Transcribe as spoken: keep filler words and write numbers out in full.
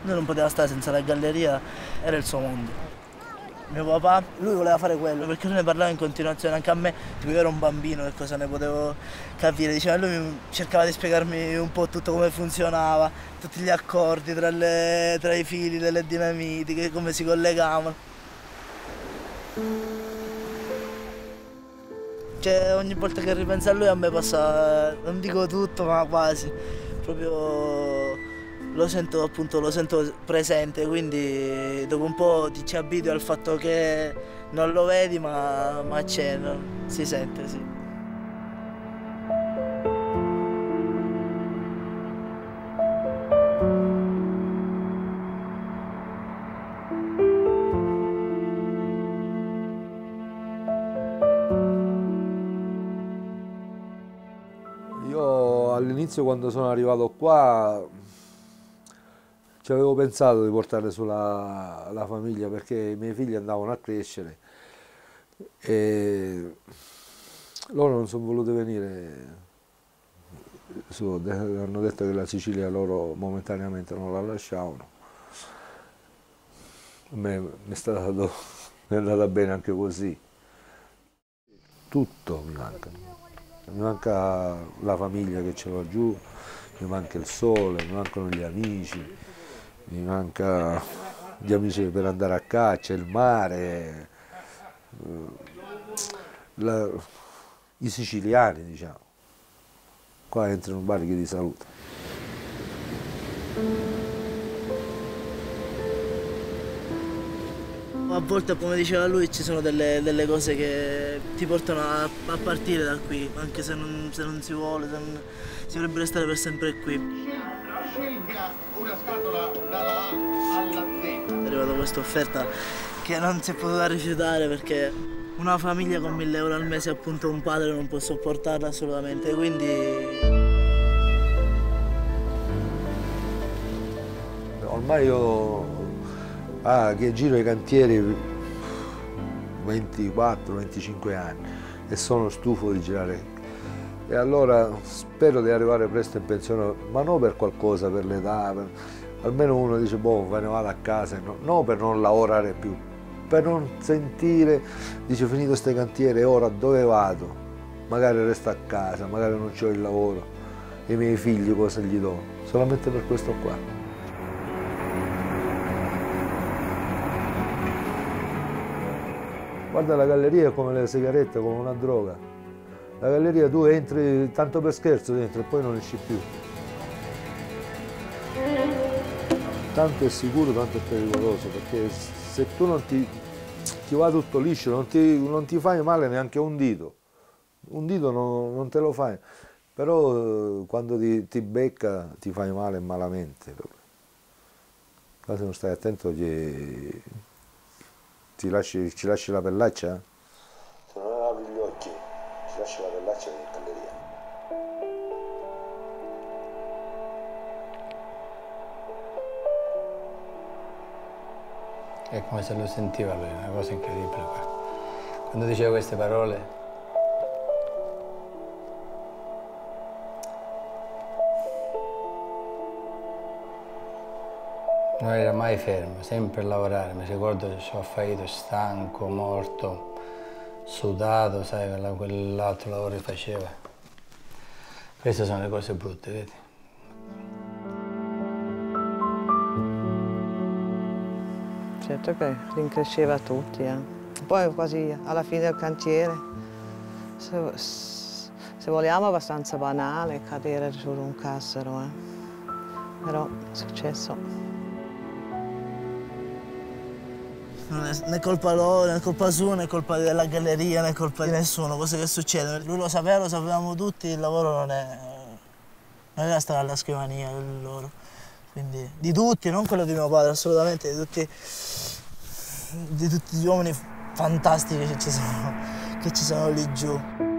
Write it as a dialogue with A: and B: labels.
A: Lui non poteva stare senza la galleria, era il suo mondo. Mio papà, lui voleva fare quello, perché lui ne parlava in continuazione, anche a me, tipo io ero un bambino e cosa ne potevo capire, diceva, lui cercava di spiegarmi un po' tutto come funzionava, tutti gli accordi tra, le, tra i fili delle dinamiti, che, come si collegavano. Cioè, ogni volta che ripenso a lui a me passa, non dico tutto, ma quasi, proprio lo sento appunto, lo sento presente, quindi dopo un po' ti ci abitui al fatto che non lo vedi ma, ma c'è, no? Si sente, sì.
B: Io all'inizio, quando sono arrivato qua, ci avevo pensato di portare sulla la famiglia, perché i miei figli andavano a crescere e loro non sono voluti venire su, hanno detto che la Sicilia loro momentaneamente non la lasciavano. A me mi è stato, mi è andata bene anche così. Tutto mi manca. Mi manca la famiglia che ce l'ho giù, mi manca il sole, mi mancano gli amici, mi manca gli amici per andare a caccia, il mare, la, i siciliani, diciamo. Qua entrano in bar che ti saluta.
A: A volte, come diceva lui, ci sono delle, delle cose che ti portano a, a partire da qui, anche se non, se non si vuole, se non, si dovrebbe restare per sempre qui.
C: Scelga una scatola dalla A alla Z.
A: È arrivata questa offerta che non si è potuta rifiutare, perché una famiglia con mille euro al mese, appunto, un padre non può sopportarla assolutamente, quindi...
B: Ormai io... Ah, che giro i cantieri ventiquattro venticinque anni e sono stufo di girare. E allora spero di arrivare presto in pensione, ma non per qualcosa, per l'età, per... almeno uno dice, boh, me ne vado a casa, no, no per non lavorare più, per non sentire, dice, finito queste cantiere, ora dove vado? Magari resto a casa, magari non ho il lavoro, i miei figli cosa gli do? Solamente per questo qua. Guarda, la galleria è come le sigarette, come una droga. La galleria tu entri tanto per scherzo dentro e poi non esci più. Tanto è sicuro, tanto è pericoloso, perché se tu non ti, ti va tutto liscio, non ti, non ti fai male neanche un dito. Un dito non, non te lo fai, però quando ti, ti becca ti fai male malamente. Ma se non stai attento ti... Ti lasci, ci lasci la pellaccia? Se non apri gli occhi, ci lasci la pellaccia in galleria.
D: È come se lo sentiva lui, una cosa incredibile. Quando diceva queste parole, non era mai fermo, sempre a lavorare. Mi ricordo che sono affaito, stanco, morto, sudato, sai, quell'altro lavoro che faceva. Queste sono le cose brutte, vedi?
E: Certo che rincresceva tutti, eh. Poi quasi alla fine del cantiere, se, se vogliamo abbastanza banale, cadere su un cassero, eh. Però è successo.
A: Non è né colpa loro, né colpa sua, né colpa della galleria, né colpa di nessuno, cose che succedono. Lui lo sapeva, lo sapevamo tutti, il lavoro non è... non era stare alla scrivania loro. Quindi di tutti, non quello di mio padre, assolutamente, di tutti, di tutti gli uomini fantastici che ci sono, che ci sono lì giù.